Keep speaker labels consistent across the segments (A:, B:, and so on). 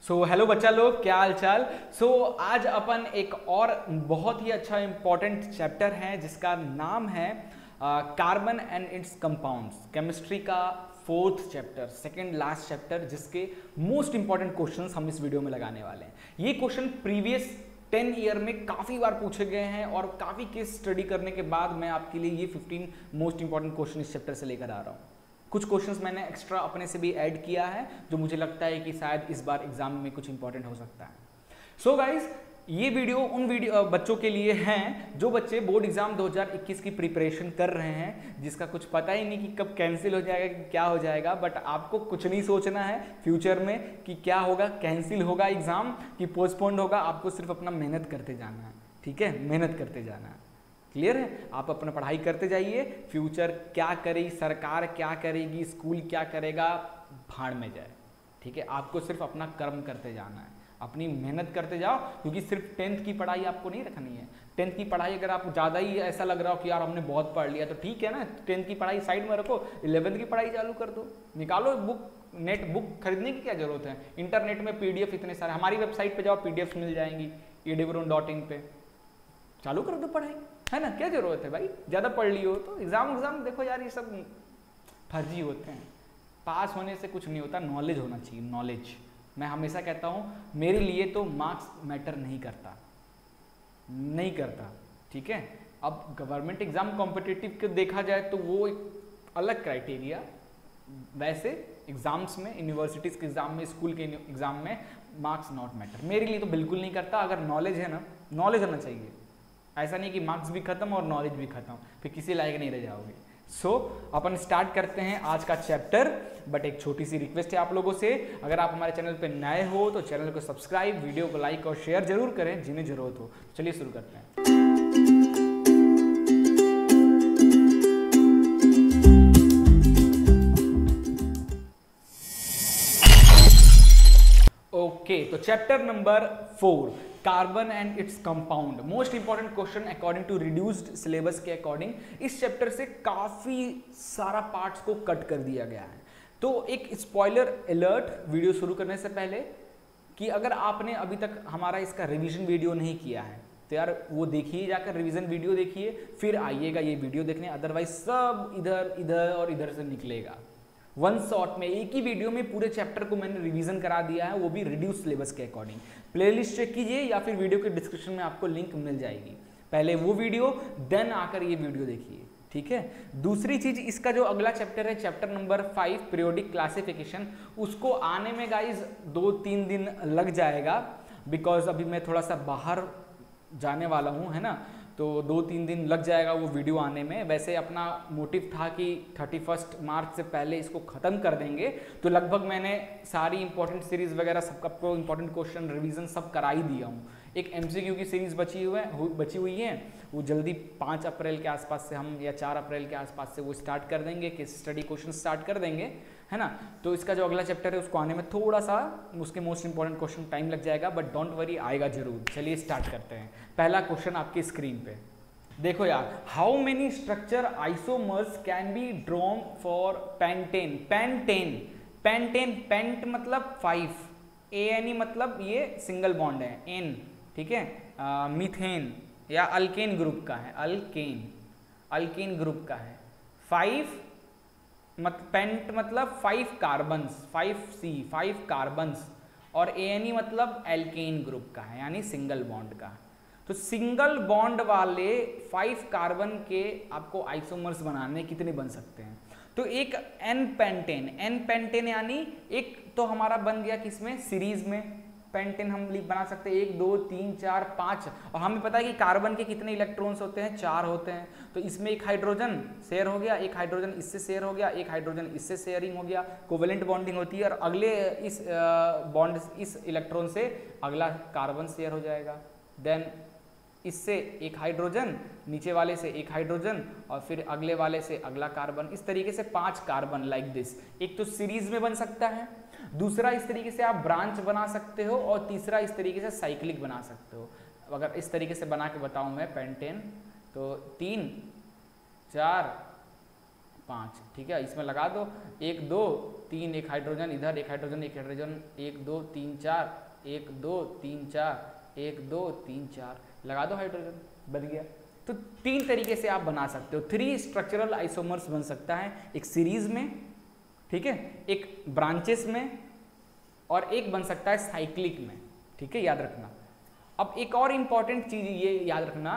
A: Hello बच्चा लोग, क्या हाल चाल। आज अपन एक और बहुत ही अच्छा इंपॉर्टेंट चैप्टर है जिसका नाम है carbon and its compounds. Chemistry का fourth chapter, second last chapter, जिसके मोस्ट इंपॉर्टेंट क्वेश्चंस हम इस वीडियो में लगाने वाले हैं। ये क्वेश्चन प्रीवियस 10 ईयर में काफ़ी बार पूछे गए हैं और काफ़ी केस स्टडी करने के बाद मैं आपके लिए ये 15 मोस्ट इंपॉर्टेंट क्वेश्चन इस चैप्टर से लेकर आ रहा हूँ। कुछ क्वेश्चंस मैंने एक्स्ट्रा अपने से भी ऐड किया है जो मुझे लगता है कि शायद इस बार एग्जाम में कुछ इंपॉर्टेंट हो सकता है। गाइस, ये वीडियो उन बच्चों के लिए हैं जो बच्चे बोर्ड एग्जाम 2021 की प्रिपरेशन कर रहे हैं, जिसका कुछ पता ही नहीं कि कब कैंसिल हो जाएगा, कि क्या हो जाएगा। बट आपको कुछ नहीं सोचना है फ्यूचर में कि क्या होगा, कैंसिल होगा एग्जाम कि पोस्टपोन्ड होगा। आपको सिर्फ अपना मेहनत करते जाना है, ठीक है, मेहनत करते जाना है। क्लियर है? आप अपना पढ़ाई करते जाइए। फ्यूचर क्या करेगी सरकार, क्या करेगी स्कूल, क्या करेगा, भाड़ में जाए, ठीक है। आपको सिर्फ अपना कर्म करते जाना है, अपनी मेहनत करते जाओ, क्योंकि सिर्फ 10th की पढ़ाई आपको नहीं रखनी है। 10th की पढ़ाई अगर आप ज़्यादा ही ऐसा लग रहा हो कि यार हमने बहुत पढ़ लिया, तो ठीक है ना, 10th की पढ़ाई साइड में रखो, 11th की पढ़ाई चालू कर दो। निकालो बुक, नेट बुक खरीदने की क्या जरूरत है। इंटरनेट में PDF इतने सारे, हमारी वेबसाइट पर जाओ, PDFs मिल जाएंगी edebron.in पे, चालू कर दो पढ़ाई, है ना। क्या जरूरत है भाई, ज़्यादा पढ़ लियो तो एग्जाम देखो यार, ये सब फर्जी होते हैं। पास होने से कुछ नहीं होता, नॉलेज होना चाहिए, नॉलेज। मैं हमेशा कहता हूँ मेरे लिए तो मार्क्स मैटर नहीं करता, नहीं करता, ठीक है। अब गवर्नमेंट एग्जाम कॉम्पिटिटिव को देखा जाए तो वो एक अलग क्राइटेरिया। वैसे एग्जाम्स में, यूनिवर्सिटीज़ के एग्जाम में, स्कूल के एग्जाम में मार्क्स नॉट मैटर। मेरे लिए तो बिल्कुल नहीं करता। अगर नॉलेज है ना, नॉलेज होना चाहिए। ऐसा नहीं कि मार्क्स भी खत्म और नॉलेज भी खत्म, फिर किसी लायक नहीं रह जाओगे। अपन स्टार्ट करते हैं आज का चैप्टर। बट एक छोटी सी रिक्वेस्ट है आप लोगों से, अगर आप हमारे चैनल पे नए हो तो चैनल को सब्सक्राइब, वीडियो को लाइक और शेयर जरूर करें जिन्हें जरूरत हो। चलिए शुरू करते हैं। ओके, तो chapter number 4, carbon and its compound. Most important question according to reduced syllabus के अकॉर्डिंग इस चैप्टर से काफी सारा पार्ट्स को कट कर दिया गया है। तो एक स्पॉइलर अलर्ट वीडियो शुरू करने से पहले, कि अगर आपने अभी तक हमारा इसका रिवीजन वीडियो नहीं किया है तो यार वो देखिए, जाकर रिवीजन वीडियो देखिए, फिर आइएगा ये वीडियो देखने। अदरवाइज सब इधर इधर और इधर से निकलेगा। वन शॉट में, एक ही वीडियो में पूरे चैप्टर को मैंने रिवीजन करा दिया है, वो भी रिड्यूस सिलेबस के अकॉर्डिंग। प्लेलिस्ट चेक कीजिए या फिर वीडियो के डिस्क्रिप्शन में आपको लिंक मिल जाएगी। पहले वो वीडियो, देन आकर ये वीडियो देखिए, ठीक है। दूसरी चीज, इसका जो अगला चैप्टर है, चैप्टर नंबर 5 पीरियोडिक क्लासिफिकेशन, उसको आने में गाइज 2-3 दिन लग जाएगा, बिकॉज अभी मैं थोड़ा सा बाहर जाने वाला हूँ, है ना। तो 2-3 दिन लग जाएगा वो वीडियो आने में। वैसे अपना मोटिव था कि 31 मार्च से पहले इसको ख़त्म कर देंगे, तो लगभग मैंने सारी इंपॉर्टेंट सीरीज़ वगैरह सबको इंपॉर्टेंट क्वेश्चन रिवीजन सब करा ही दिया हूँ। एक MCQ की सीरीज़ बची हुई है, वो जल्दी 5 अप्रैल के आसपास से हम, या 4 अप्रैल के आसपास से वो स्टार्ट कर देंगे, केस स्टडी क्वेश्चन स्टार्ट कर देंगे, है ना। तो इसका जो अगला चैप्टर है उसको आने में थोड़ा सा उसके मोस्ट इंपॉर्टेंट क्वेश्चन टाइम लग जाएगा, बट डोंट वरी, आएगा जरूर। चलिए स्टार्ट करते हैं। पहला क्वेश्चन आपकी स्क्रीन पे देखो यार, how many structure isomers can be drawn for pentane. Pent मतलब 5, ANE मतलब ये सिंगल बॉन्ड है, N, ठीक है। मीथेन या अल्केन ग्रुप का है, अल्केन ग्रुप का है। 5 पेंट मतलब 5 कार्बन्स, 5 कार्बन्स, और ANE मतलब एल्केन ग्रुप का है, यानी सिंगल बॉन्ड का। तो सिंगल बॉन्ड वाले 5 कार्बन के आपको आइसोमर्स बनाने कितने बन सकते हैं? तो एक N पेंटेन यानी एक तो हमारा बन गया किसमें, सीरीज में। पेंटेन हम बना सकते हैं 1 2 3 4 5, और हमें पता है कि कार्बन के कितने इलेक्ट्रॉन्स होते हैं, 4 होते हैं। तो इसमें एक हाइड्रोजन शेयर हो गया, एक हाइड्रोजन इससे शेयर हो गया, एक हाइड्रोजन इससे शेयरिंग हो गया, कोवेलेंट बॉन्डिंग होती है, और अगले इस बॉन्ड, इस इलेक्ट्रॉन से अगला कार्बन शेयर हो जाएगा। देन इससे एक हाइड्रोजन, नीचे वाले से एक हाइड्रोजन, और फिर अगले वाले से अगला कार्बन। इस तरीके से 5 कार्बन लाइक दिस। एक तो सीरीज में बन सकता है, दूसरा इस तरीके से आप ब्रांच बना सकते हो, और तीसरा इस तरीके से साइक्लिक बना सकते हो। अगर इस तरीके से बना के बताऊं मैं पेंटेन, तो 3 4 5, ठीक है। इसमें लगा दो 1 2 3, एक हाइड्रोजन इधर, एक हाइड्रोजन 1 2 3 4, 1 2 3 4, 1 2 3 4, लगा दो हाइड्रोजन, बन गया। तो 3 तरीके से आप बना सकते हो। 3 स्ट्रक्चरल आइसोमर्स बन सकता है, एक सीरीज में, ठीक है, एक ब्रांचेस में, और एक बन सकता है साइक्लिक में, ठीक है, याद रखना। अब एक और इंपॉर्टेंट चीज ये याद रखना,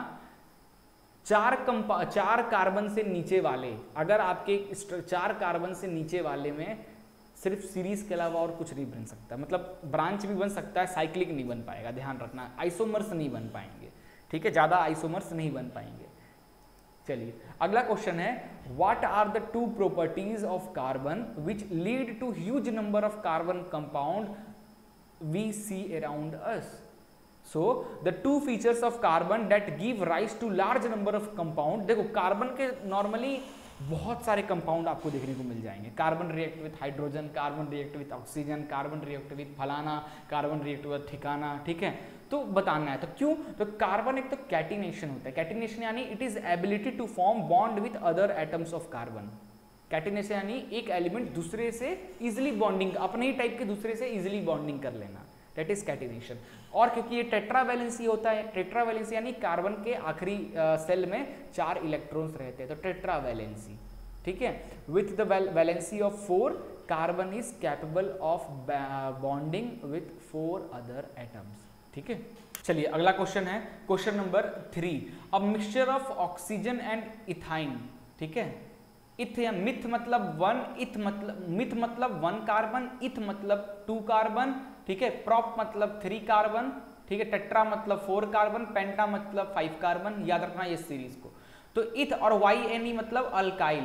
A: 4 कार्बन से नीचे वाले, अगर आपके 4 कार्बन से नीचे वाले में सिर्फ सीरीज के अलावा और कुछ नहीं बन सकता, मतलब ब्रांच भी बन सकता है, साइक्लिक नहीं बन पाएगा, ध्यान रखना, आइसोमर्स नहीं बन पाएंगे, ठीक है, ज्यादा आइसोमर्स नहीं बन पाएंगे। चलिए अगला क्वेश्चन है, what are the 2 properties of carbon which lead to huge number of carbon compound we see around us. So the 2 features of carbon that give rise to large number of compound। देखो carbon के normally बहुत सारे compound आपको देखने को मिल जाएंगे, carbon react with hydrogen, carbon react with oxygen, carbon react with फलाना, कार्बन रिएक्ट विथ ठिकाना, ठीक है। तो बताना है, तो क्यों, तो कार्बन एक तो कैटिनेशन होता है, कैटिनेशन यानी it is ability to form bond with other atoms of carbon. Catenation यानी एक एलिमेंट दूसरे से इजिली बॉन्डिंग, अपने ही टाइप के दूसरे से इजिली बॉन्डिंग कर लेना, दैट इज कैटिनेशन। और क्योंकि ये टेट्रावैलेंसी होता है, टेट्रावैलेंसी यानी कार्बन के आखिरी सेल में 4 इलेक्ट्रॉन्स रहते हैं, तो टेट्रावैलेंसी, ठीक है। With the valency of 4 carbon is capable of bonding with 4 other atoms, ठीक है। चलिए अगला क्वेश्चन है, question number 3, a mixture of oxygen and ethyne, ठीक है। इथ या मिथ मतलब 1, इथ मतलब मिथ मतलब 1 कार्बन, इथ मतलब 2 कार्बन, ठीक है, प्रॉप मतलब 3 कार्बन, ठीक है, टेट्रा मतलब 4 कार्बन, पेंटा मतलब 5 कार्बन, याद रखना ये सीरीज को। तो इथ और YNE मतलब अल्काइल,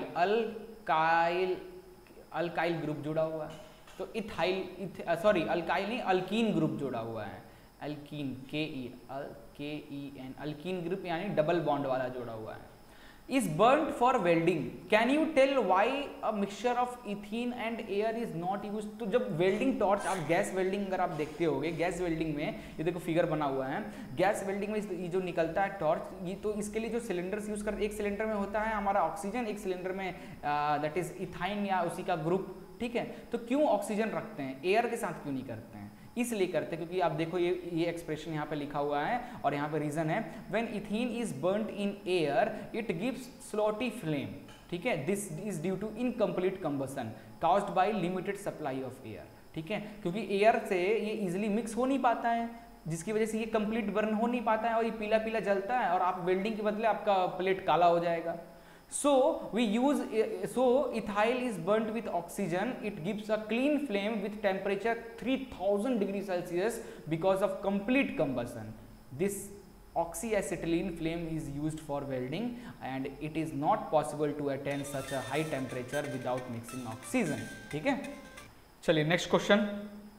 A: अल्काइल ग्रुप जुड़ा हुआ है, तो इथाइल अल्काइल नहीं, अल्कीन ग्रुप जुड़ा हुआ है, अल्कीन KEN, अल्कीन ग्रुप यानी डबल बॉन्ड वाला जुड़ा हुआ है। is burnt for welding, can you tell why a mixture of ethene and air is not used। तो जब वेल्डिंग टॉर्च, आप गैस वेल्डिंग अगर आप देखते होगे, गैस वेल्डिंग में ये देखो फिगर बना हुआ है, गैस वेल्डिंग में ये जो निकलता है टॉर्च, ये तो इसके लिए जो सिलेंडर्स यूज करते, एक सिलेंडर में होता है हमारा ऑक्सीजन, एक सिलेंडर में दैट इज इथाइन या उसी का ग्रुप, ठीक है। तो क्यों ऑक्सीजन रखते हैं, एयर के साथ क्यों नहीं करते हैं, इसलिए करते हैं क्योंकि आप देखो ये एक्सप्रेशन यहाँ पे लिखा हुआ है और यहाँ पे रीजन है, when ethene is burned in air it gives sooty flame, ठीक है, this is due to incomplete combustion caused by limited supply of air, ठीक है, क्योंकि एयर से ये इजिली मिक्स हो नहीं पाता है, जिसकी वजह से ये कंप्लीट बर्न हो नहीं पाता है और ये पीला पीला जलता है और आप वेल्डिंग के बदले आपका प्लेट काला हो जाएगा। So ethyl is burnt with oxygen, it gives a clean flame with temperature 3000 degrees Celsius because of complete combustion. This oxyacetylene flame is used for welding and it is not possible to attain such a high temperature without mixing oxygen, ठीक है। चलिए next question,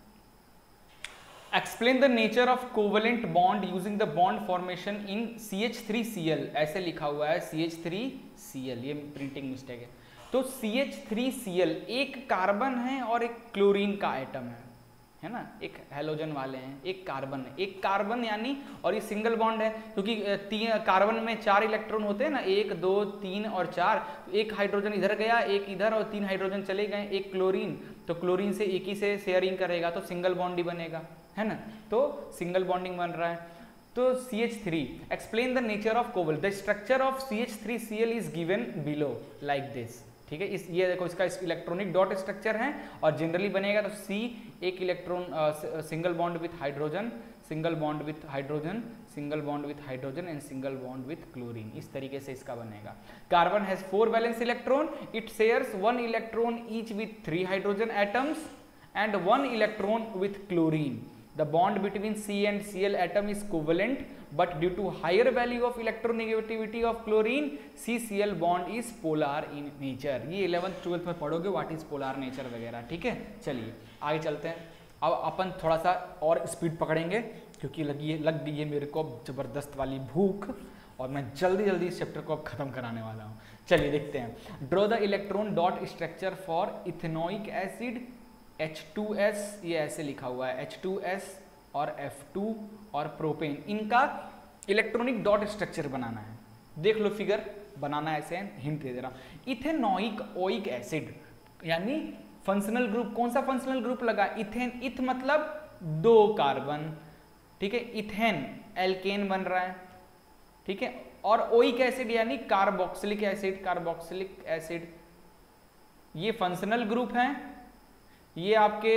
A: explain the nature of covalent bond using the bond formation in CH3Cl, ऐसे लिखा हुआ है CH3Cl, ये printing mistake है। तो CH3Cl एक कार्बन है और एक क्लोरीन का एटम है ना, एक हेलोजन वाले हैं, एक कार्बन है, एक कार्बन यानी, और ये सिंगल बॉन्ड है क्योंकि कार्बन में 4 इलेक्ट्रॉन होते हैं ना, 1 2 3 और 4, एक हाइड्रोजन इधर गया, एक इधर और 3 हाइड्रोजन चले गए, एक क्लोरीन, तो क्लोरीन से एक ही से शेयरिंग करेगा तो सिंगल बॉन्ड ही बनेगा, है ना, तो सिंगल बॉन्डिंग बन रहा है। तो CH3, explain the nature of covalent, the structure of CH3Cl is given below like this, ठीक है। इस ये देखो इसका इलेक्ट्रॉनिक डॉट स्ट्रक्चर है और जनरली बनेगा तो C, एक electron single bond with hydrogen, single bond with hydrogen, single bond with hydrogen and single bond with chlorine, इस तरीके से इसका बनेगा। Carbon has 4 valence electron, it shares 1 electron each with 3 hydrogen atoms and 1 electron with chlorine. The bond between C and Cl atom is covalent, but due to higher value of electronegativity of chlorine, CCl bond is polar in nature. ये 11th 12th में पढ़ोगे what is polar nature वगैरह, ठीक है। चलिए आगे चलते हैं, अब अपन थोड़ा सा और स्पीड पकड़ेंगे क्योंकि लग गई है मेरे को जबरदस्त वाली भूख और मैं जल्दी जल्दी इस चैप्टर को अब खत्म कराने वाला हूँ। चलिए देखते हैं, draw the electron dot structure for ethanoic acid H2S, ये ऐसे लिखा हुआ है H2S और F2 और प्रोपेन, इनका इलेक्ट्रॉनिक डॉट स्ट्रक्चर बनाना है। देख लो फिगर, बनाना ऐसे हिंट दे दे रहा हूँ। इथेनोइक ओइक एसिड यानी फंक्शनल ग्रुप, कौन सा फंक्शनल ग्रुप लगा, इथेन, इथ मतलब 2 कार्बन, ठीक है, इथेन एल्केन बन रहा है, ठीक है, और ओइक एसिड यानी कार्बोक्सिलिक एसिड, कार्बोक्सिलिक एसिड, ये फंक्शनल ग्रुप हैं। ये आपके,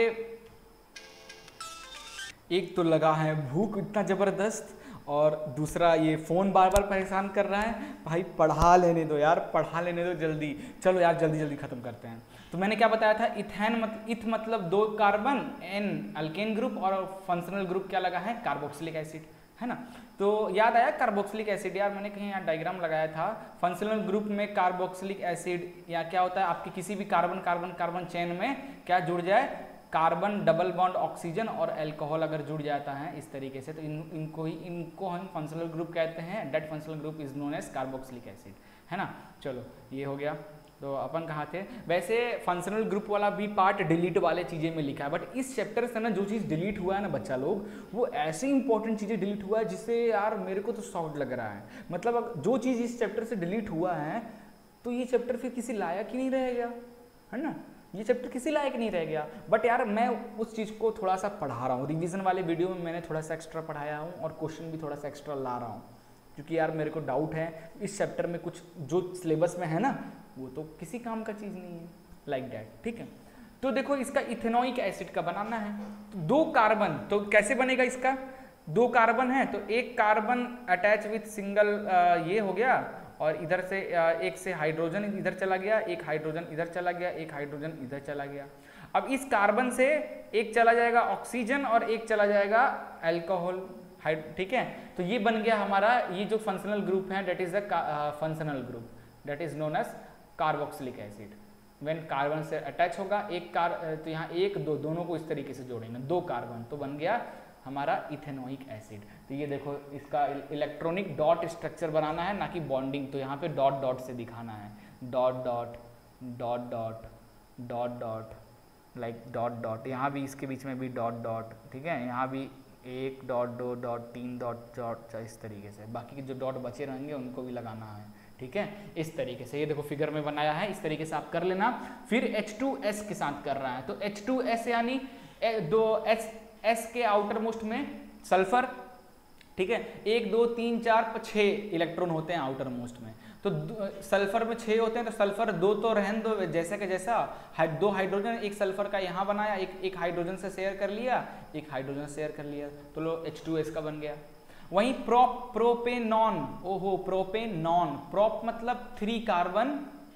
A: एक तो लगा है भूख इतना जबरदस्त, और दूसरा ये फोन बार बार परेशान कर रहा है, भाई पढ़ा लेने दो यार, पढ़ा लेने दो जल्दी, चलो यार जल्दी जल्दी खत्म करते हैं। तो मैंने क्या बताया था, इथेन इथ मतलब 2 कार्बन, एन अल्केन ग्रुप, और फंक्शनल ग्रुप क्या लगा है, कार्बोक्सिलिक एसिड, है ना। तो याद आया कार्बोक्सिलिक एसिड, यार मैंने कहीं यहाँ डायग्राम लगाया था, फंक्शनल ग्रुप में कार्बोक्सिलिक एसिड या क्या होता है, आपके किसी भी कार्बन कार्बन कार्बन चेन में क्या जुड़ जाए, कार्बन डबल बॉन्ड ऑक्सीजन और अल्कोहल अगर जुड़ जाता है इस तरीके से, तो इनको हम फंक्शनल ग्रुप कहते हैं। That functional group is known as carboxylic acid, है ना। चलो ये हो गया। तो अपन कहाँ थे, वैसे फंक्शनल ग्रुप वाला भी पार्ट डिलीट वाले चीज़ें में लिखा है, बट इस चैप्टर से ना जो चीज़ डिलीट हुआ है ना बच्चा लोग, वो ऐसी इंपॉर्टेंट चीज़ें डिलीट हुआ है जिससे यार मेरे को तो शॉक लग रहा है। मतलब जो चीज़ इस चैप्टर से डिलीट हुआ है तो ये चैप्टर फिर किसी लायक ही नहीं रह गया, है ना, ये चैप्टर किसी लायक नहीं रह गया। बट यार मैं उस चीज़ को थोड़ा सा पढ़ा रहा हूँ, रिवीजन वाले वीडियो में मैंने थोड़ा सा एक्स्ट्रा पढ़ाया हूँ और क्वेश्चन भी थोड़ा सा एक्स्ट्रा ला रहा हूँ, क्योंकि यार मेरे को डाउट है इस चैप्टर में कुछ जो सिलेबस में है ना वो तो किसी काम का चीज़ नहीं है, लाइक दैट, ठीक है। तो देखो इसका इथेनोइक एसिड का बनाना है, तो 2 कार्बन, तो कैसे बनेगा इसका, 2 कार्बन है तो एक कार्बन अटैच विथ सिंगल ये हो गया, और इधर से एक से हाइड्रोजन इधर चला गया, एक हाइड्रोजन इधर चला गया, एक हाइड्रोजन इधर चला गया। अब इस कार्बन से एक चला जाएगा ऑक्सीजन और एक चला जाएगा अल्कोहल, ठीक है। तो ये बन गया हमारा, ये जो फंक्शनल ग्रुप है that is the functional group, that is known as carboxylic acid. When carbon से अटैच होगा एक तो यहाँ 1 2 दोनों को इस तरीके से जोड़ेंगे, 2 कार्बन, तो बन गया हमारा इथेनोइक एसिड। तो ये देखो इसका इलेक्ट्रॉनिक डॉट स्ट्रक्चर बनाना है, ना कि बॉन्डिंग, तो यहाँ पे डॉट डॉट से दिखाना है, dot dot dot dot dot dot, like dot dot, यहाँ भी इसके बीच में भी डॉट डॉट, ठीक है, यहाँ भी 1 डॉट 2 डॉट 3 डॉट डॉट, इस तरीके से बाकी के जो डॉट बचे रहेंगे उनको भी लगाना है, ठीक है, इस तरीके से। ये देखो फिगर में बनाया है, इस तरीके से आप कर लेना। फिर H2S के साथ कर रहा है, तो H2S यानी 2 S के आउटर मोस्ट में सल्फर, ठीक है, 1 2 3 4 6 इलेक्ट्रॉन होते हैं आउटर मोस्ट में, तो सल्फर में 6 होते हैं, तो सल्फर 2 तो रहन दो जैसा कि जैसा, 2 हाइड्रोजन, एक सल्फर का यहाँ बनाया, एक हाइड्रोजन से शेयर कर लिया, एक हाइड्रोजन शेयर कर लिया, तो लो H2S का बन गया। वहीं प्रोपेनॉन, ओहो प्रोपेनॉन, प्रोप मतलब 3 कार्बन,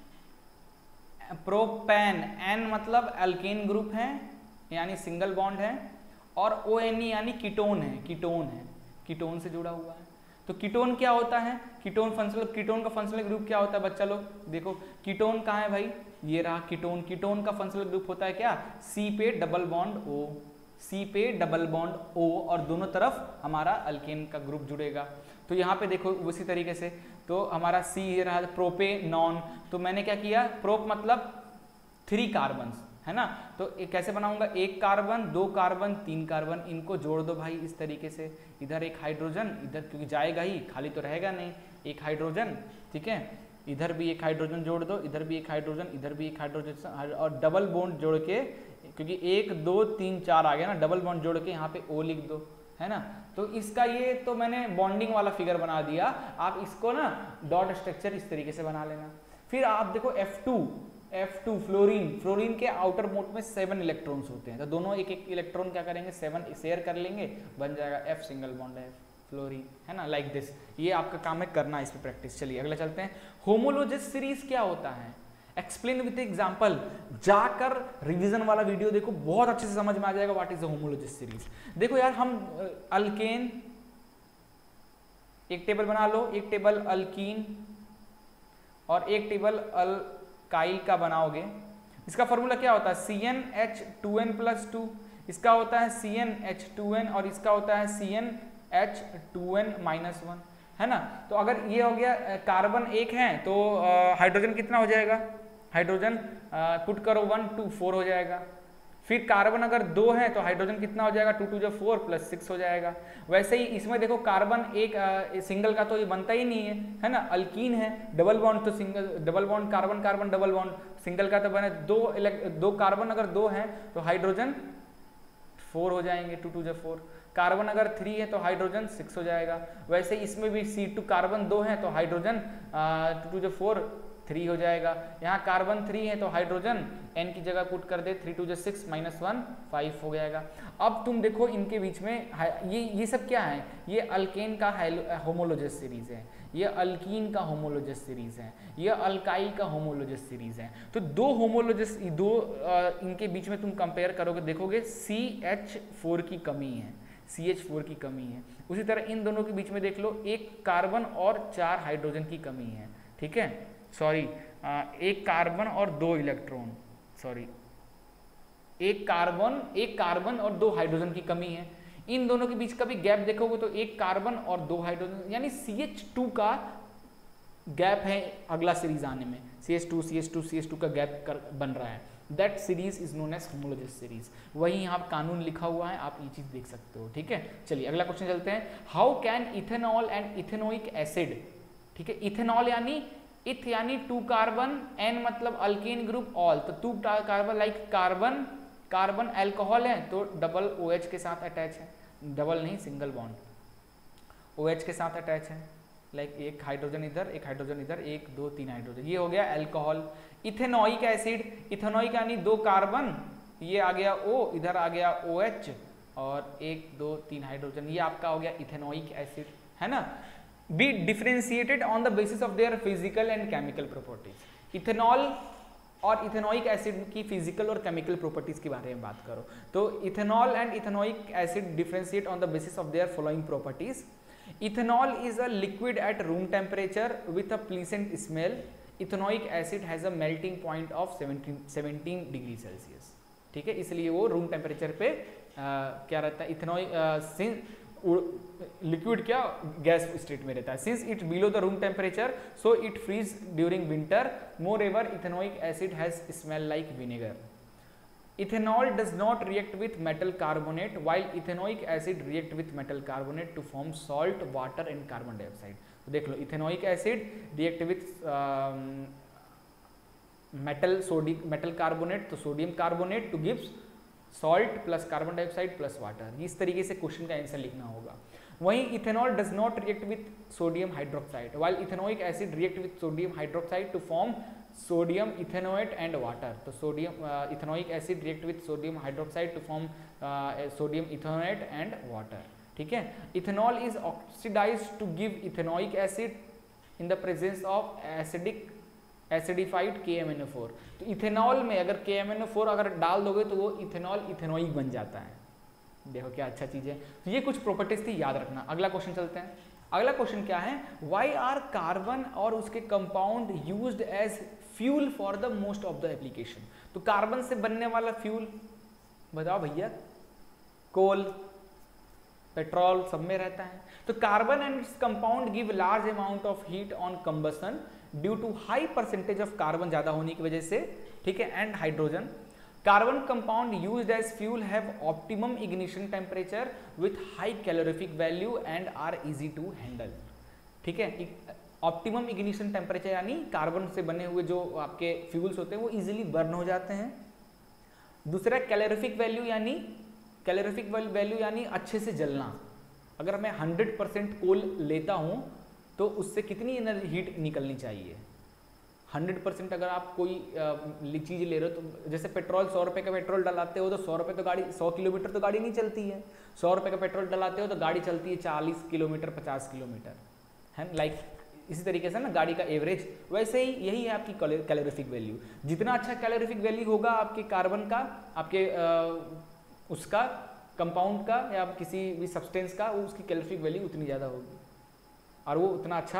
A: प्रोपेन, एन मतलब अल्केन ग्रुप है यानी सिंगल बॉन्ड है, और ONE यानी कीटोन है, कीटोन है, कीटोन से जुड़ा हुआ है। तो कीटोन क्या होता है, कीटोन का फंक्शनल ग्रुप क्या होता है बच्चा लोग, देखो कीटोन कहाँ है भाई, ये रहा कीटोन। कीटोन का फंक्शनल ग्रुप होता है क्या, C पे डबल बॉन्ड O, C पे डबल बॉन्ड O, और दोनों तरफ हमारा अल्केन का ग्रुप जुड़ेगा। तो यहाँ पे देखो उसी तरीके से, तो हमारा C ये रहा प्रोपेनॉन, तो मैंने क्या किया, प्रोप मतलब 3 कार्बन, है ना, तो कैसे बनाऊंगा, 1 कार्बन 2 कार्बन 3 कार्बन, इनको जोड़ दो भाई इस तरीके से, इधर एक हाइड्रोजन, इधर क्योंकि जाएगा ही, खाली तो रहेगा नहीं, एक हाइड्रोजन, ठीक है, इधर भी एक हाइड्रोजन जोड़ दो, इधर भी एक हाइड्रोजन, इधर भी एक हाइड्रोजन, और डबल बॉन्ड जोड़ के, क्योंकि 1 2 3 4 आ गया ना, डबल बॉन्ड जोड़ के यहाँ पे O लिख दो, है ना। तो इसका ये तो मैंने बॉन्डिंग वाला फिगर बना दिया, आप इसको ना डॉट स्ट्रक्चर इस तरीके से बना लेना। फिर आप देखो F2 फ्लोरीन के आउटर मोड में 7 इलेक्ट्रॉन्स होते हैं, तो दोनों एक एक इलेक्ट्रॉन क्या करेंगे, 7 शेयर कर लेंगे, बन जाएगा F सिंगल बॉन्ड है फ्लोरीन, है ना, लाइक दिस। ये आपका काम है करना इस पे प्रैक्टिस। चलिए अगला चलते हैं, होमोलोगस सीरीज क्या होता है, एक्सप्लेन विद एग्जांपल। जाकर रिवीजन वाला वीडियो देखो, बहुत अच्छे से समझ में आ जाएगा what is the homologous series. देखो यार हम अल्केन एक टेबल बना लो, एक टेबल अल्कीन और एक टेबल अल्काइल का बनाओगे। इसका फॉर्मूला क्या होता है, CnH2n+2, इसका होता है CnH2n और इसका होता है CnH2n-1, है ना। तो अगर ये हो गया कार्बन 1 है तो हाइड्रोजन कितना हो जाएगा, हाइड्रोजन पुट करो 1 2 4 हो जाएगा। फिर कार्बन अगर 2 है तो हाइड्रोजन कितना हो जाएगा, 2 2 4 प्लस 6 हो जाएगा। वैसे ही इसमें देखो कार्बन एक सिंगल का तो ये बनता ही नहीं है ना, अल्कीन है, डबल बॉन्ड तो single, double bond carbon carbon double bond, single का तो बने दो कार्बन अगर 2 है तो हाइड्रोजन 4 हो जाएंगे, 2 2 4। कार्बन अगर 3 है तो हाइड्रोजन 6 हो जाएगा। वैसे इसमें भी C2 कार्बन 2 है तो हाइड्रोजन 2 2 4 3 हो जाएगा। यहाँ कार्बन 3 है तो हाइड्रोजन N की जगह पुट कर दे, 3 2 6 -1 5 हो जाएगा। अब तुम देखो इनके बीच में ये सब क्या है, ये अल्केन का होमोलोजस सीरीज है, ये अल्कीन का होमोलोजस सीरीज है, ये अल्काइल का होमोलोजस सीरीज है। तो दो होमोलोजस इनके बीच में तुम कंपेयर करोगे, देखोगे CH4 की कमी है, CH4 की कमी है। उसी तरह इन दोनों के बीच में देख लो, एक कार्बन और 4 हाइड्रोजन की कमी है, ठीक है, सॉरी एक कार्बन और 2 इलेक्ट्रॉन, सॉरी एक कार्बन और 2 हाइड्रोजन की कमी है। इन दोनों के बीच का भी गैप देखोगे तो एक कार्बन और 2 हाइड्रोजन, यानी CH2 का गैप है अगला सीरीज आने में, CH2 का गैप बन रहा है। That series is known as homologous series. वही यहाँ कानून लिखा हुआ है, आप ये चीज देख सकते हो, ठीक है। चलिए अगला क्वेश्चन चलते हैं। How can ethanol and ethanoic acid, ठीक है, इथेनॉल यानी इथ यानी 2 कार्बन, N मतलब अल्केन ग्रुप, ऑल तो 2 कार्बन, लाइक कार्बन अल्कोहल है तो डबल OH के साथ अटैच है, डबल नहीं सिंगल बॉन्ड, OH के साथ अटैच है, लाइक एक हाइड्रोजन इधर, एक हाइड्रोजन इधर, 1 2 3 हाइड्रोजन, ये हो गया अल्कोहल। इथेनोइक एसिड, इथेनोइक यानी 2 कार्बन, ये आ गया O, इधर आ गया OH और 1 2 3 हाइड्रोजन, ये आपका हो गया इथेनोइक एसिड, है ना। Be differentiated on the basis of their physical and chemical properties. Ethanol और इथेनोइक एसिड की फिजिकल और केमिकल प्रॉपर्टीज के बारे में बात करो तो ethanol and ethanoic acid differentiate on the basis of their following properties. Ethanol is a liquid at room temperature with a pleasant smell. Ethanoic acid has a melting point of 17 degree Celsius, ठीक है, इसलिए वो room temperature पे क्या रहता है, ethanoic liquid क्या gas state में रहता है। Since it below the room temperature so it freeze during winter. Moreover ethanoic acid has smell like vinegar. Ethanol does not react with metal carbonate while ethanoic acid react with metal carbonate to form salt, water and carbon dioxide. तो देख लो, ethanoic acid react with metal carbonate, तो sodium carbonate to gives salt plus carbon dioxide plus water. इस तरीके से question का answer लिखना होगा। वहीं ethanol does not react with sodium hydroxide while ethanoic acid react with sodium hydroxide to form sodium ethanoate and water. तो sodium ethanoic acid react with sodium hydroxide to form sodium ethanoate and water, ठीक है। Ethanol is oxidised to give ethanoic acid in the presence of acidified KMnO4। तो ethanol में अगर KMnO4 अगर डाल दोगे तो वो इथेनॉल इथेनोइक बन जाता है। देखो क्या अच्छा चीज है। तो ये कुछ प्रॉपर्टीज थी, याद रखना। अगला क्वेश्चन चलते हैं। अगला क्वेश्चन क्या है, व्हाई आर कार्बन और उसके compound used as fuel for the most of the application. तो कार्बन से बनने वाला फ्यूल बताओ भैया, कोल, पेट्रोल सब में रहता है। तो carbon and its compound give large amount of heat on combustion due to high percentage of carbon ज्यादा होने की वजह से, ठीक है, and hydrogen. Carbon compound used as fuel have optimum ignition temperature with high calorific value and are easy to handle, ठीक है। Optimum ignition temperature यानी कार्बन से बने हुए जो आपके फ्यूल्स होते हैं वो इजीली बर्न हो जाते हैं। दूसरा कैलोरीफिक वैल्यू यानी अच्छे से जलना। अगर मैं 100% कोल लेता हूं तो उससे कितनी एनर्जी हीट निकलनी चाहिए। 100% अगर आप कोई चीज़ ले रहे हो तो जैसे पेट्रोल 100 रुपये का पेट्रोल डलाते हो तो 100 रुपये तो गाड़ी 100 किलोमीटर तो गाड़ी नहीं चलती है। 100 रुपये का पेट्रोल डलाते हो तो गाड़ी चलती है 40 किलोमीटर 50 किलोमीटर, है लाइक इसी तरीके से ना गाड़ी का एवरेज। वैसे ही यही है आपकी कैलोरीफिक वैल्यू। जितना अच्छा कैलोरीफिक वैल्यू होगा आपके कार्बन का, आपके उसका कंपाउंड का या किसी भी सब्सटेंस का, वो उसकी कैलोरीफिक वैल्यू उतनी ज़्यादा होगी और वो उतना अच्छा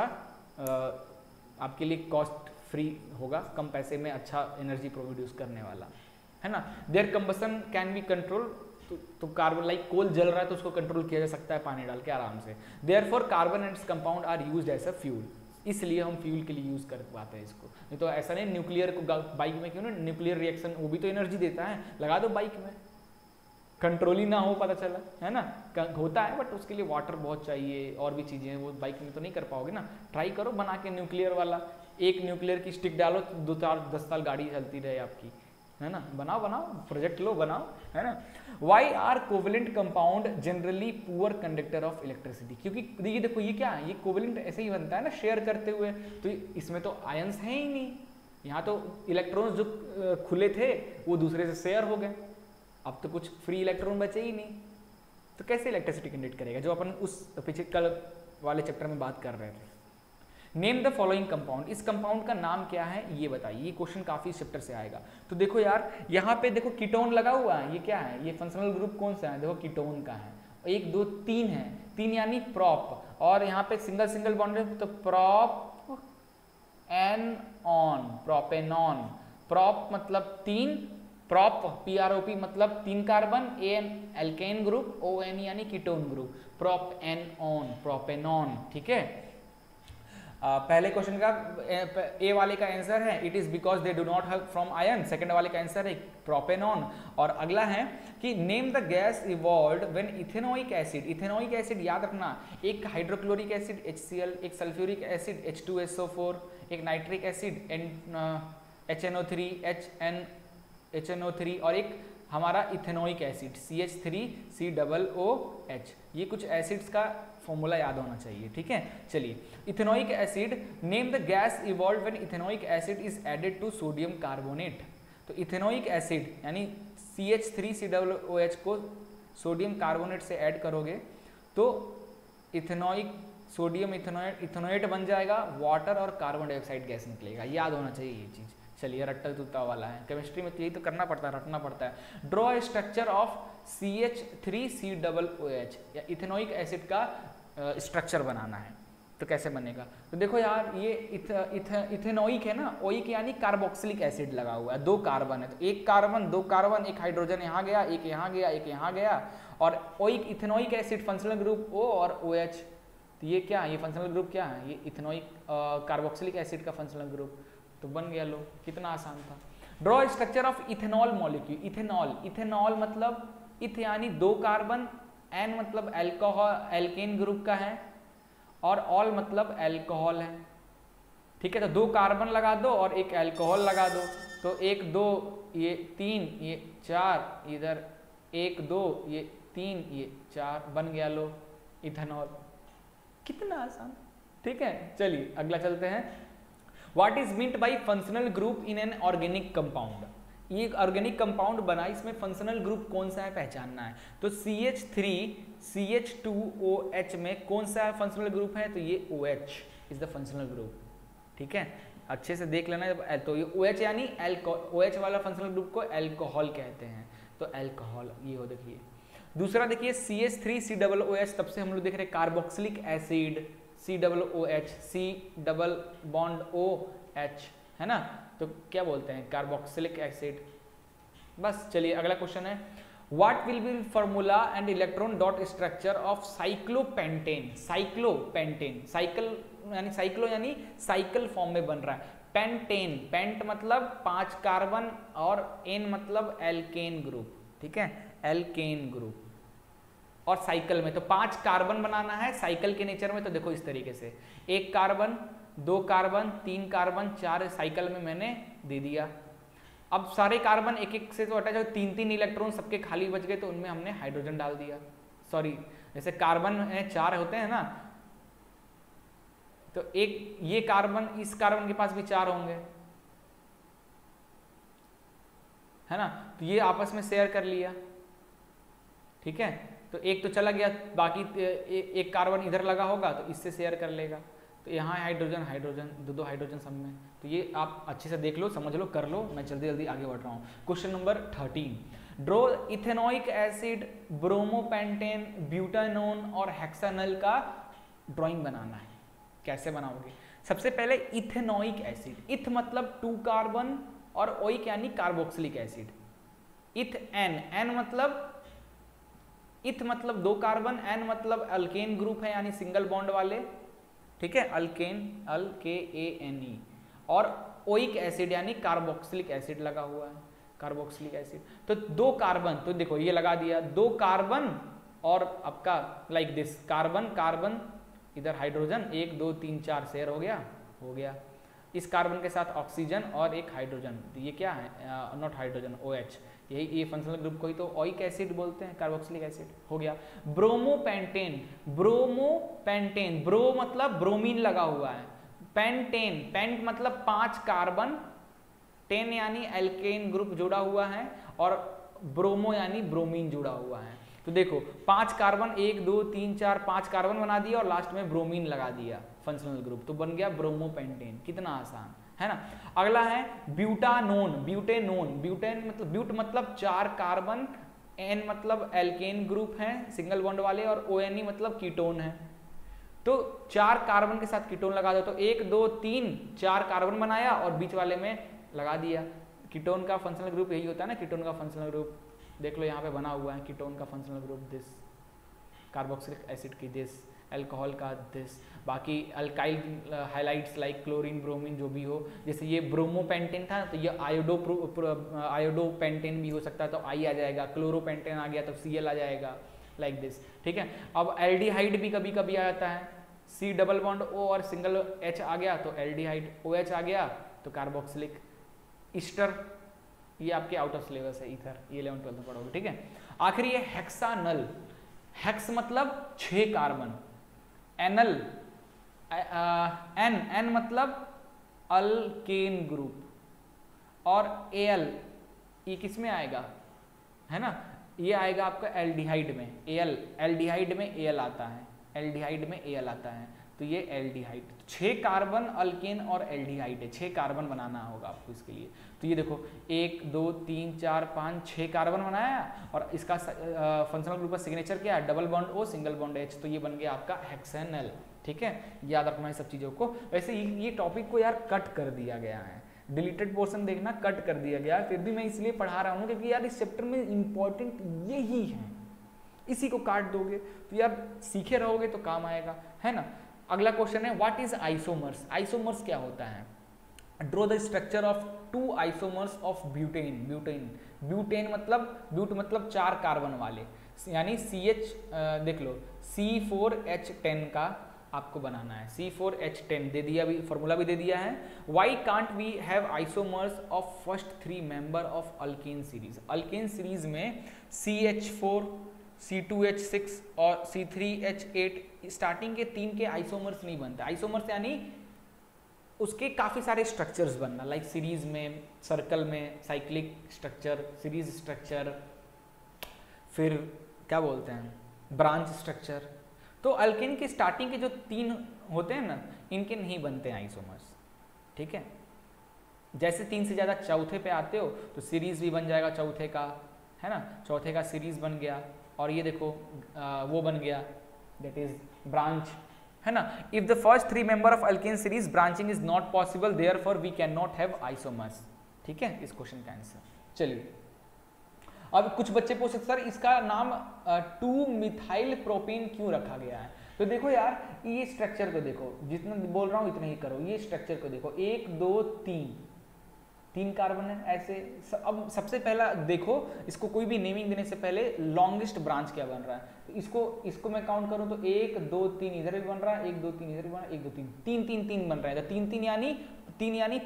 A: आपके लिए कॉस्ट फ्री होगा, कम पैसे में अच्छा एनर्जी प्रोड्यूस करने वाला, है ना। Their combustion can be control. तो कार्बन लाइक कोल जल रहा है तो उसको कंट्रोल किया जा सकता है पानी डाल के आराम से। Therefore carbon and compound are used as a fuel. इसलिए हम फ्यूल के लिए यूज कर पाते हैं इसको। नहीं तो ऐसा नहीं न्यूक्लियर को बाइक में क्यों ना, न्यूक्लियर रिएक्शन वो भी तो एनर्जी देता है, लगा दो बाइक में, कंट्रोल ही ना हो, पता चला है ना, होता है बट उसके लिए वाटर बहुत चाहिए और भी चीजें हैं, वो बाइक में तो नहीं कर पाओगे ना। ट्राई करो बना के न्यूक्लियर वाला, एक न्यूक्लियर की स्टिक डालो, 2-4-10 साल गाड़ी चलती रहे आपकी, है ना। बनाओ बनाओ, प्रोजेक्ट लो बनाओ, है ना। Why are covalent compound generally poor conductor of electricity, क्योंकि देखिए देखो ये क्या है, ये कोवेलेंट ऐसे ही बनता है ना शेयर करते हुए, तो इसमें तो आयंस है ही नहीं, यहाँ तो इलेक्ट्रॉन्स जो खुले थे वो दूसरे से शेयर हो गए, अब तो कुछ फ्री इलेक्ट्रॉन बचे ही नहीं, तो कैसे इलेक्ट्रिसिटी कंडक्ट करेगा, जो अपन उस पीछे कल वाले चैप्टर में बात कर रहे थे। नेम द फॉलोइंग कंपाउंड, इस कंपाउंड का नाम क्या है ये बताइए, ये क्वेश्चन काफी चैप्टर से आएगा। तो देखो यार यहाँ पे देखो कीटोन लगा हुआ है, ये क्या है, ये फंक्शनल ग्रुप कौन सा है, देखो कीटोन का है, 1 2 3 है, 3 यानी प्रॉप, और यहाँ पे सिंगल सिंगल बॉन्ड है तो prop ane one, propanone, prop मतलब 3, प्रॉप PROP मतलब 3 carbon, ane alkene group, ON यानी ketone group, prop ane one, propanone, ठीक है। पहले क्वेश्चन का ए वाले का आंसर है it is because they do not have from ion, second वाले का आंसर है प्रोपेनॉन, और अगला है कि name the gas evolved when ethanoic acid, ethanoic acid याद रखना, एक हाइड्रोक्लोरिक एसिड HCl, एक सल्फ्यूरिक एसिड H2SO4, एक नाइट्रिक एसिड HNO3 HNO3 और एक हमारा इथेनोइक एसिड CH3COOH, ये कुछ एसिड्स का फॉर्मूला याद होना चाहिए, ठीक है। चलिए ethanoic acid, name the gas evolved when ethanoic acid is added to sodium carbonate, तो इथेनोइक एसिड यानी CH3COOH को सोडियम कार्बोनेट से ऐड करोगे तो इथेनोइक सोडियम इथेनोएट बन जाएगा, वाटर और कार्बन डाइऑक्साइड गैस निकलेगा, याद होना चाहिए ये चीज। चलिए रट्टा तुत्ता वाला है, केमिस्ट्री में तो यही तो करना पड़ता है, रटना पड़ता है। ड्रॉ स्ट्रक्चर ऑफ CH3COOH, या इथेनोइक एसिड का स्ट्रक्चर बनाना है, तो कैसे बनेगा, तो देखो यार ये इथेनोइक है ना, ओइक यानी कार्बोक्सिलिक एसिड लगा हुआ है, 2 कार्बन है, तो 1 कार्बन 2 कार्बन, एक हाइड्रोजन यहाँ गया, एक यहाँ गया, एक यहाँ गया, और oic ethanoic acid functional group O और OH, तो ये क्या है, ये फंक्शनल ग्रुप क्या है, ये इथेनोइक कार्बोक्सिलिक एसिड का फंक्शनल ग्रुप, तो बन गया, लो कितना आसान था। Draw structure of ethanol molecule, ethanol, ethanol मतलब इथ यानी 2 कार्बन, एन मतलब अल्कोहल एल्केन ग्रुप का है, और ऑल मतलब अल्कोहल है, ठीक है। तो 2 कार्बन लगा दो और एक अल्कोहल लगा दो, तो 1 2 ये 3 ये 4, इधर 1 2 ये 3 ये 4, बन गया लो इथेनॉल, कितना आसान, ठीक है। चलिए अगला चलते हैं। What is meant by functional group in an organic compound, ये एक ऑर्गेनिक कंपाउंड बना, इसमें फंक्शनल ग्रुप कौन सा है पहचानना है, तो CH3CH2OH में कौन सा फंक्शनल ग्रुप है, तो ये OH is the functional group, ठीक है, अच्छे से देख लेना। तो ये OH यानी OH वाला फंक्शनल ग्रुप को अल्कोहल कहते हैं, तो अल्कोहल ये हो, देखिए। दूसरा देखिए CH3COOH, तब से हम लोग देख रहे हैं carboxylic acid, COOH, C double bond OH, है ना, तो क्या बोलते हैं कार्बोक्सिलिक एसिड। बस चलिए अगला क्वेश्चन है, what will be formula and electron dot structure of cyclopentane, cyclopentane, cyclo यानी साइकिल फॉर्म में बन रहा है, पेंटेन, पेंट मतलब 5 कार्बन और एन मतलब एल्केन ग्रुप, ठीक है, एल्केन ग्रुप, और साइकिल में तो 5 कार्बन बनाना है, साइकिल के नेचर में तो देखो इस तरीके से 1 कार्बन 2 कार्बन 3 कार्बन 4 साइकिल में मैंने दे दिया। अब सारे कार्बन एक एक से तो हटा, जो 3-3 इलेक्ट्रॉन सबके खाली बच गए तो उनमें हमने हाइड्रोजन डाल दिया, सॉरी जैसे कार्बन 4 होते हैं ना, तो एक ये कार्बन, इस कार्बन के पास भी 4 होंगे, है ना, तो ये आपस में शेयर कर लिया, ठीक है, तो एक तो चला गया, बाकी एक कार्बन इधर लगा होगा तो इससे शेयर कर लेगा, तो यहाँ हाइड्रोजन हाइड्रोजन 2 हाइड्रोजन सब में, तो ये आप अच्छे से देख लो, समझ लो, कर लो, मैं जल्दी जल्दी आगे बढ़ रहा हूँ। Question number 13, draw ethanoic acid, bromopentane, butanone और हेक्सानल का ड्राइंग बनाना है, कैसे बनाओगे। सबसे पहले इथेनोइक एसिड, इथ मतलब 2 कार्बन और ओइक यानी carboxylic acid, eth ane, ane मतलब इथ मतलब 2 कार्बन, एन मतलब अल्केन ग्रुप है यानी सिंगल बॉन्ड वाले, ठीक है, अल्केन, ALKANE, और ओइक एसिड यानी कार्बोक्सिलिक एसिड लगा हुआ है, कार्बोक्सिलिक एसिड। तो दो कार्बन, तो देखो ये लगा दिया, दो कार्बन और आपका लाइक दिस, कार्बन कार्बन, इधर हाइड्रोजन, 1 2 3 4 शेयर हो गया। इस कार्बन के साथ ऑक्सीजन और एक हाइड्रोजन, तो ये क्या है, नॉट हाइड्रोजन, OH, यही ये फंक्शनल ग्रुप को ही तो ओइक एसिड बोलते हैं, कार्बोक्सिलिक एसिड हो गया। ब्रोमोपेंटेन, ब्रोमोपेंटेन, ब्रो मतलब ब्रोमीन लगा हुआ है, पेंटेन, पेंट मतलब 5 कार्बन, 10 यानी एल्केन ग्रुप जुड़ा हुआ है, और ब्रोमो यानी ब्रोमीन जुड़ा हुआ है। तो देखो 5 कार्बन, 1 2 3 4 5 कार्बन बना दिया और लास्ट में ब्रोमीन लगा दिया फंक्शनल ग्रुप, तो बन गया ब्रोमोपेंटेन। कितना आसान है ना। अगला है ब्यूटानोन, ब्यूटेनोन, ब्यूटेन मतलब ब्यूट मतलब 4 कार्बन, एन मतलब एल्केन ग्रुप है सिंगल बॉन्ड वाले, और ONE मतलब कीटोन है। तो 4 कार्बन के साथ कीटोन लगा दो, तो 1 2 3 4 कार्बन बनाया और बीच वाले में लगा दिया। कीटोन का फंक्शनल ग्रुप यही होता है ना, कीटोन का फंक्शनल ग्रुप देख लो यहाँ पे बना हुआ है, कीटोन का functional group this, carboxylic acid की दिस, अल्कोहल का दिस, बाकी alkyl highlights like chlorine, bromine जो भी हो, जैसे ये ब्रोमोपेंटेन था तो ये आयोडोपेंटेन भी हो सकता है, तो I आ जाएगा, क्लोरोपेंटेन आ गया तो Cl आ जाएगा, लाइक दिस। ठीक है, अब एल्डिहाइड भी कभी कभी आ जाता है, C डबल बॉन्ड O और सिंगल H आ गया तो एल्डिहाइड, OH आ गया तो कार्बोक्सिलिक। ईस्टर ये आपके आउट ऑफ सिलेबस है, ईथर, ये 11th 12th में पढ़ोगे। ठीक है, आखिरी ये हेक्सानल, हेक्स मतलब 6 कार्बन, एनल, एन मतलब अल्केन ग्रुप, और Al ये किस में आएगा, है ना, ये आएगा आपका एल्डिहाइड में, एल्डिहाइड में Al आता है, एल्डिहाइड में Al आता है, तो ये एल्डिहाइड। 6 कार्बन अल्केन और एल्डिहाइड है, 6 कार्बन बनाना होगा आपको इसके लिए। तो ये देखो 1 2 3 4 5 6 कार्बन बनाया, और इसका फंक्शनल ग्रुप का सिग्नेचर क्या है, double bond O single bond H, तो ये बन गया आपका हेक्सेनल। ठीक है, याद रखना है सब चीज़ों को। वैसे ये टॉपिक को यार कट कर दिया गया है, डिलीटेड पोर्शन देखना, कट कर दिया गया, फिर भी मैं इसलिए पढ़ा रहा हूँ क्योंकि यार इस चैप्टर में इंपॉर्टेंट यही है, इसी को काट दोगे तो यार सीखे रहोगे तो काम आएगा, है ना। अगला क्वेश्चन है व्हाट इज आइसोमर्स, आइसोमर्स क्या होता है, draw the structure of 2 isomers of butane, butane मतलब ब्यूट मतलब 4 कार्बन वाले, यानी CH देख लो C4H10 का आपको बनाना है, C4H10 दे दिया, भी फॉर्मूला भी दे दिया है। Why can't we have isomers of first 3 member of alkane series, alkane series में CH4 C2H6 और C3H8 स्टार्टिंग के 3 के आइसोमर्स नहीं बनते। आइसोमर्स यानी उसके काफ़ी सारे स्ट्रक्चर्स बनना, लाइक सीरीज में, सर्कल में साइक्लिक स्ट्रक्चर, सीरीज स्ट्रक्चर, फिर क्या बोलते हैं ब्रांच स्ट्रक्चर। तो अल्केन के स्टार्टिंग के जो 3 होते हैं ना, इनके नहीं बनते हैं आइसोमर्स। ठीक है, जैसे 3 से ज़्यादा चौथे पे आते हो तो सीरीज भी बन जाएगा चौथे का, है ना, चौथे का सीरीज बन गया, और ये देखो वो बन गया, दैट इज ब्रांच, है ना। If the first 3 member of alkane series branching is not possible, therefore we can not have isomers. ठीक है, इस क्वेश्चन का आंसर। चलिए, अब कुछ बच्चे पूछते सर इसका नाम 2 मिथाइल प्रोपेन क्यों रखा गया है। तो देखो यार, ये स्ट्रक्चर को देखो, जितना बोल रहा हूँ इतना ही करो, ये स्ट्रक्चर को देखो, 1 2 3 कार्बन है ऐसे। अब सबसे पहला देखो, इसको कोई भी नेमिंग देने से पहले लॉन्गेस्ट ब्रांच क्या बन रहा है, तो इसको मैं काउंट करूं तो 1 2 3 इधर भी बन रहा है, 1 2 3 इधर भी बन रहा है, 1 2 3 3 3 3 बन रहा है, तो 3 3 यानी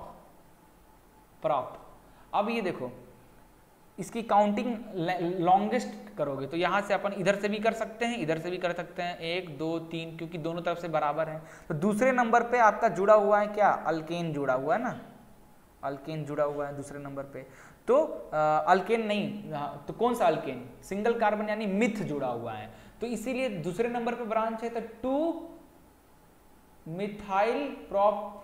A: प्रॉप। अब ये देखो, इसकी काउंटिंग लॉन्गेस्ट करोगे तो यहाँ से अपन इधर से भी कर सकते हैं, इधर से भी कर सकते हैं, 1 2 3, क्योंकि दोनों तरफ से बराबर है। तो दूसरे नंबर पे आपका जुड़ा हुआ है क्या, अल्केन जुड़ा हुआ है ना, अल्केन जुड़ा हुआ है दूसरे नंबर पे। तो अल्केन नहीं, तो कौन सा अल्केन, सिंगल कार्बन यानी मिथ जुड़ा हुआ है, तो इसीलिए दूसरे नंबर पे ब्रांच है, तो 2 मिथाइल प्रोप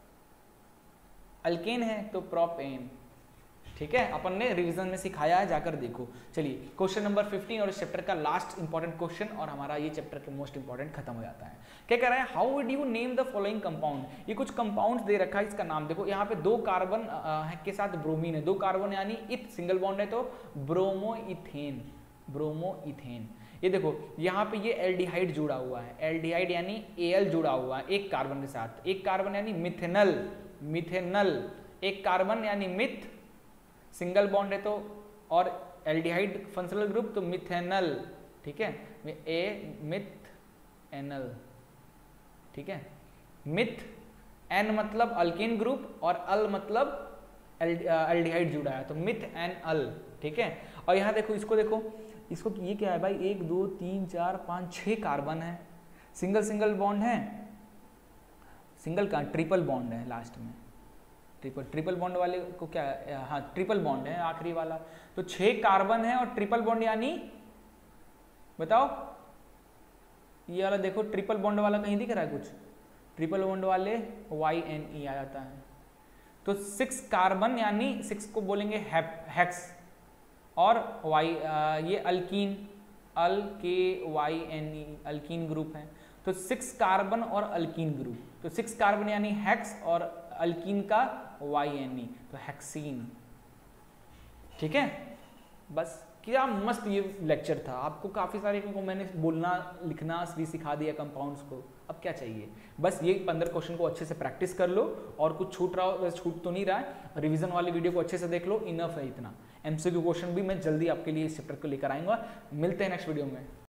A: अल्केन है तो प्रोपेन। ठीक है, अपन ने रिवीजन में सिखाया है, जाकर देखो। चलिए क्वेश्चन नंबर 15 और इस चैप्टर का लास्ट इंपॉर्टेंट क्वेश्चन, और हमारा ये चैप्टर के मोस्ट इंपॉर्टेंट खत्म हो जाता है। क्या कह रहा है, how would you name the following compound. ये कुछ कंपाउंड्स दे रखा है, इसका नाम देखो, यहाँ पे 2 कार्बन के साथ ब्रोमीन है, 2 कार्बन यानी इथ सिंगल बॉन्ड है तो ब्रोमोइथेन, ये देखो यहाँ पे ये एल्डिहाइड जुड़ा हुआ है, एल्डिहाइड यानी Al जुड़ा हुआ है एक कार्बन के साथ, एक कार्बन यानी मिथेनल, मिथेनल एक कार्बन यानी मिथ, सिंगल बॉन्ड है तो, और एल्डिहाइड फंक्शनल ग्रुप तो मिथेनल, ठीक है, ए मिथ एनल, ठीक है, मिथ एन मतलब अल्कीन ग्रुप और अल मतलब एल्डिहाइड जुड़ा है तो मिथ एन अल, ठीक है। और यहाँ देखो इसको, देखो इसको, ये क्या है भाई, 1 2 3 4 5 6 कार्बन है, सिंगल सिंगल बॉन्ड है, सिंगल का ट्रिपल बॉन्ड है लास्ट में, ट्रिपल बॉन्ड वाले को क्या है, हाँ ट्रिपल बॉन्ड है आखिरी वाला, तो 6 कार्बन है और ट्रिपल बॉन्ड यानी बताओ, ये वाला देखो ट्रिपल बॉन्ड वाला कहीं दिख रहा है कुछ, ट्रिपल बॉन्ड वाले YNE आ जाता है, तो 6 कार्बन यानी 6 को बोलेंगे हेक्स, और ये अल्कीन, अल के YNE अल्कीन ग्रुप है, तो 6 कार्बन और अल्कीन ग्रुप, तो 6 कार्बन यानी हेक्स और अल्कीन का YNE तो हेक्सीन, ठीक है। बस क्या मस्त ये लेक्चर था, आपको काफ़ी सारे को मैंने बोलना लिखना भी सिखा दिया कंपाउंड्स को, अब क्या चाहिए, बस ये 15 क्वेश्चन को अच्छे से प्रैक्टिस कर लो, और कुछ छूट रहा हो, वैसे छूट तो नहीं रहा है, रिवीजन वाली वीडियो को अच्छे से देख लो, इनफ है इतना। MCQ क्वेश्चन भी मैं जल्दी आपके लिए इस चैप्टर को लेकर आऊंगा, मिलते हैं नेक्स्ट वीडियो में।